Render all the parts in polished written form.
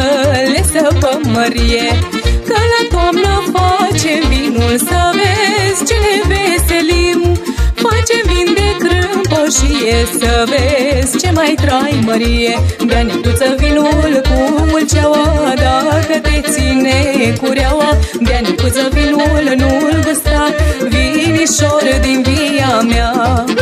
le săpăm mărie. Că la toamnă facem vinul, să vezi ce ne veselim. Facem vin de crâmpoșie, să vezi ce mai trai mărie. Bea Necuță vinul cu mulceaua, dacă te ține cureaua. Bea Necuță vinul, nu-l gusta, vinișor din via mea.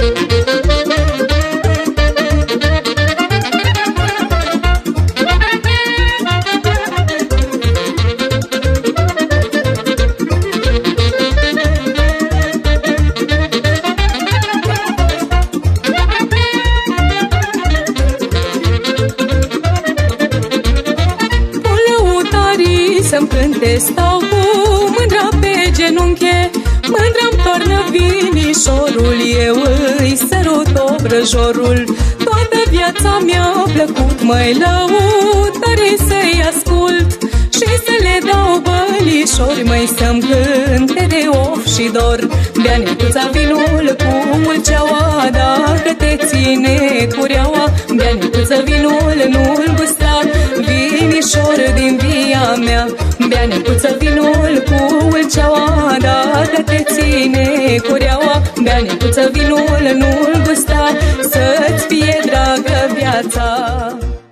Să-mi cânte, stau cu mândra pe genunche, mândra-mi toarnă vinișorul, eu îi sărut obrăjorul. Toată viața mi-a plăcut, măi lăud, tare să-i ascult și să le dau bălișori, măi să-mi cânte de of și dor. Bea Necuța vinul cu mulceaua, dacă te ține cureaua. Bea Necuță vinul, nu-l gusta, vinișor din via mea. Bea Necuță vinul cu mulceaua, dacă te ține cureaua. Bea Necuță vinul, nu-l gusta, să-ți fie dragă viața.